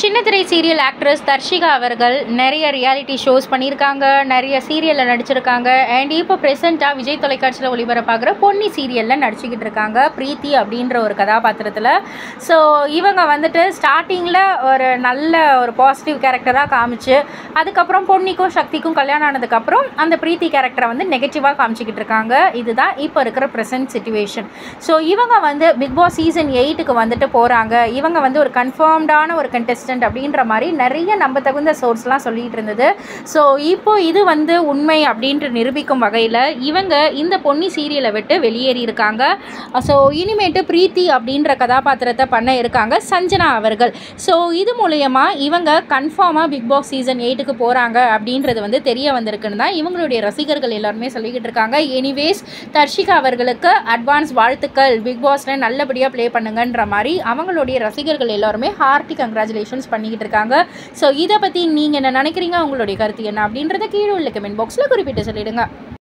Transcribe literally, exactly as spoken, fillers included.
சின்னத்திரை serial actress Darshika அவர்கள் நிறைய ரியாலிட்டி ஷோஸ் பண்ணியிருக்காங்க, நிறைய சீரியலில் நடிச்சிருக்காங்க. அண்ட் இப்போ ப்ரெசென்ட்டாக விஜய் தொலைக்காட்சியில் ஒளிபரப்பாகிற பொன்னி சீரியலில் நடிச்சுக்கிட்டு இருக்காங்க, பிரீத்தி அப்படின்ற ஒரு கதாபாத்திரத்தில். ஸோ இவங்க வந்துட்டு ஸ்டார்டிங்கில் ஒரு நல்ல ஒரு பாசிட்டிவ் கேரக்டராக காமிச்சு, அதுக்கப்புறம் பொன்னிக்கும் சக்திக்கும் கல்யாணம் ஆனதுக்கப்புறம் அந்த பிரீத்தி கேரக்டரை வந்து நெகட்டிவாக காமிச்சிக்கிட்டு இருக்காங்க. இதுதான் இப்போ இருக்கிற ப்ரெசென்ட் சிச்சுவேஷன். ஸோ இவங்க வந்து பிக் பாஸ் சீசன் எயிட்டுக்கு வந்துட்டு போகிறாங்க. இவங்க வந்து ஒரு கன்ஃபார்ம்டான ஒரு கண்டெஸ்டன்ட் அப்படின்ற மாதிரி நிறைய நம்ப தகுந்த சோர்ஸ்லாம் சொல்லிட்டு இருந்தது. ஸோ இப்போ இது வந்து உண்மை அப்படின்ட்டு நிரூபிக்கும் வகையில் இவங்க இந்த பொன்னி சீரியலை விட்டு வெளியேறி இருக்காங்க. ஸோ இனிமேட்டு பிரீத்தி அப்படின்ற கதாபாத்திரத்தை பண்ண இருக்காங்க சஞ்சனா அவர்கள். ஸோ இது மூலயமா இவங்க கன்ஃபார்மாக பிக் பாஸ் சீசன் எயிட்டுக்கு போகிறாங்க அப்படின்றது வந்து தெரிய வந்திருக்குன்னு தான் இவங்களுடைய ரசிகர்கள் எல்லாருமே சொல்லிக்கிட்டு இருக்காங்க. எனிவேஸ் தர்ஷிகா அவர்களுக்கு அட்வான்ஸ் வாழ்த்துக்கள், பிக் பாஸில் நல்லபடியாக ப்ளே பண்ணுங்கன்ற மாதிரி அவங்களுடைய ரசிகர்கள் எல்லாருமே ஹார்ட்டி கங்க்ராச்சுலேஷன்ஸ் பண்ணிக்கிட்டு இருக்காங்க. ஸோ இதை பற்றி நீங்கள் என்ன நினைக்கிறீங்க, உங்களுடைய கருத்து என்ன அப்படின்றத கீழே உள்ள கமெண்ட் பாக்ஸில் குறிப்பிட்டு சொல்லிடுங்க.